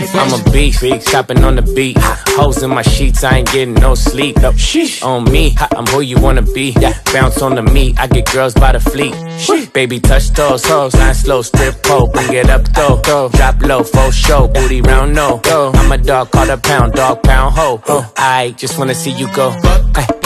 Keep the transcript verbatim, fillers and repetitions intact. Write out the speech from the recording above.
I'm a beast, chopping on the beat. Hoes in my sheets, I ain't getting no sleep. No, sheesh. On me, I'm who you wanna be. Bounce on the meat, I get girls by the fleet. Baby, touch those hoes, line slow, strip pole, bring it up though. Drop low, full show, booty round no. I'm a dog, call a pound, dog pound ho. I just wanna see you go.